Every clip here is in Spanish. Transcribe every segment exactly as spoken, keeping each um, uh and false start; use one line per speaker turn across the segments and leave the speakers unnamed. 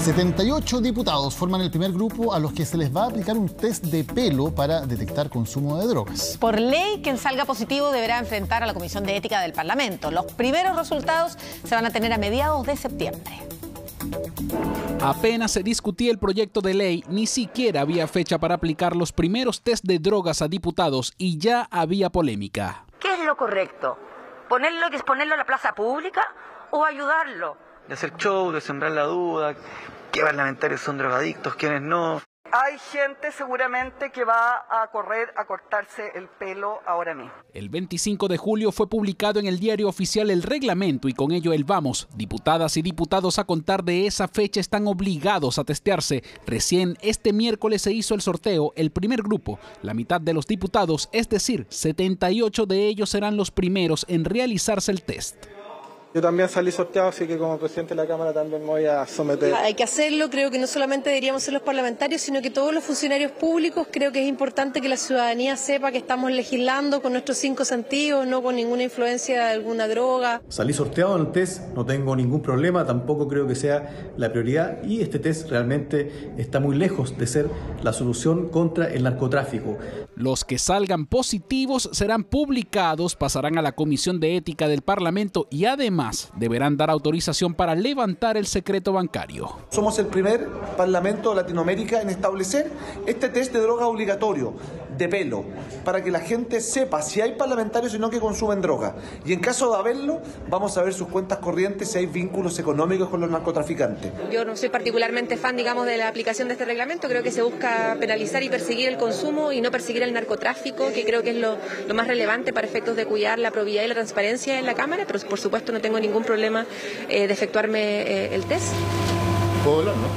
setenta y ocho diputados forman el primer grupo a los que se les va a aplicar un test de pelo para detectar consumo de drogas.
Por ley, quien salga positivo deberá enfrentar a la Comisión de Ética del Parlamento. Los primeros resultados se van a tener a mediados de septiembre.
Apenas se discutía el proyecto de ley, ni siquiera había fecha para aplicar los primeros test de drogas a diputados y ya había polémica.
¿Qué es lo correcto? ¿Ponerlo y exponerlo a la plaza pública o ayudarlo?
De hacer show, de sembrar la duda, qué parlamentarios son drogadictos, quiénes no.
Hay gente seguramente que va a correr a cortarse el pelo ahora mismo.
El veinticinco de julio fue publicado en el Diario Oficial el reglamento y con ello el vamos. Diputadas y diputados a contar de esa fecha están obligados a testearse. Recién este miércoles se hizo el sorteo, el primer grupo. La mitad de los diputados, es decir, setenta y ocho de ellos serán los primeros en realizarse el test.
Yo también salí sorteado, así que como presidente de la Cámara también me voy a someter.
Hay que hacerlo, creo que no solamente deberíamos ser los parlamentarios, sino que todos los funcionarios públicos. Creo que es importante que la ciudadanía sepa que estamos legislando con nuestros cinco sentidos, no con ninguna influencia de alguna droga.
Salí sorteado en el test, no tengo ningún problema, tampoco creo que sea la prioridad y este test realmente está muy lejos de ser la solución contra el narcotráfico.
Los que salgan positivos serán publicados, pasarán a la Comisión de Ética del Parlamento y además deberán dar autorización para levantar el secreto bancario.
Somos el primer parlamento de Latinoamérica en establecer este test de droga obligatorio, de pelo, para que la gente sepa si hay parlamentarios y no que consumen droga. Y en caso de haberlo, vamos a ver sus cuentas corrientes si hay vínculos económicos con los narcotraficantes.
Yo no soy particularmente fan, digamos, de la aplicación de este reglamento. Creo que se busca penalizar y perseguir el consumo y no perseguir el narcotráfico, que creo que es lo, lo más relevante para efectos de cuidar la probidad y la transparencia en la Cámara, pero por supuesto no tengo ningún problema eh, de efectuarme eh, el test.
¿Puedo hablar, no?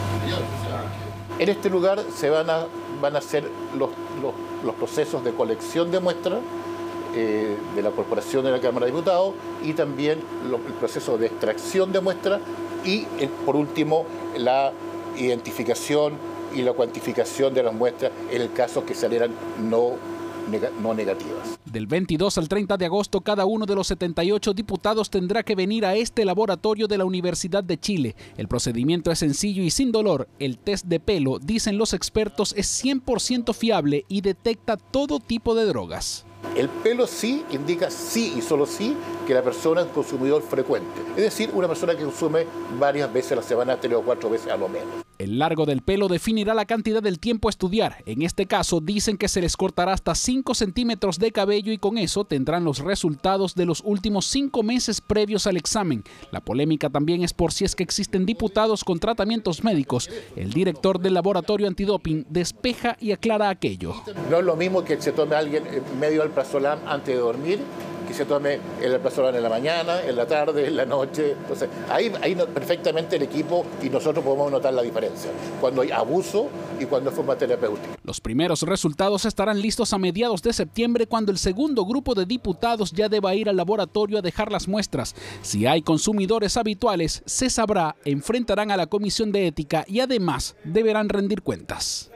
En este lugar se van a, van a hacer los, los, los procesos de colección de muestras eh, de la Corporación de la Cámara de Diputados y también los, el proceso de extracción de muestras y, eh, por último, la identificación y la cuantificación de las muestras en el caso que salieran no, neg no negativas.
Del veintidós al treinta de agosto, cada uno de los setenta y ocho diputados tendrá que venir a este laboratorio de la Universidad de Chile. El procedimiento es sencillo y sin dolor. El test de pelo, dicen los expertos, es cien por ciento fiable y detecta todo tipo de drogas.
El pelo sí indica sí y solo sí que la persona es un consumidor frecuente. Es decir, una persona que consume varias veces a la semana, tres o cuatro veces a lo menos.
El largo del pelo definirá la cantidad del tiempo a estudiar. En este caso, dicen que se les cortará hasta cinco centímetros de cabello y con eso tendrán los resultados de los últimos cinco meses previos al examen. La polémica también es por si es que existen diputados con tratamientos médicos. El director del laboratorio antidoping despeja y aclara aquello.
No es lo mismo que se tome alguien medio alprazolam antes de dormir, que se tome el alprazolam en la mañana, en la tarde, en la noche. Entonces, ahí, ahí perfectamente el equipo y nosotros podemos notar la diferencia, cuando hay abuso y cuando es forma terapéutica.
Los primeros resultados estarán listos a mediados de septiembre, cuando el segundo grupo de diputados ya deba ir al laboratorio a dejar las muestras. Si hay consumidores habituales, se sabrá, enfrentarán a la Comisión de Ética y además deberán rendir cuentas.